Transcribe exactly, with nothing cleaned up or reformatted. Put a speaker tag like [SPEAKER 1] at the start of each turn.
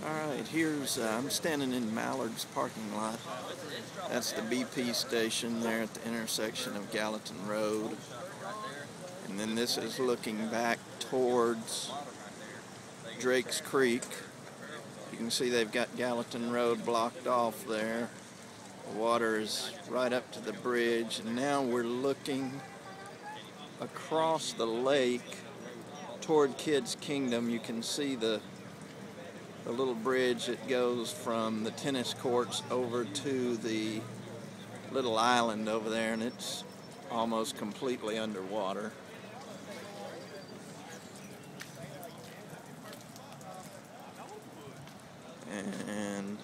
[SPEAKER 1] Alright, here's, uh, I'm standing in Mallard's parking lot. That's the B P station there at the intersection of Gallatin Road. And then this is looking back towards Drake's Creek. You can see they've got Gallatin Road blocked off there. The water is right up to the bridge, and now we're looking across the lake toward Kids Kingdom. You can see the the little bridge that goes from the tennis courts over to the little island over there, and it's almost completely underwater. And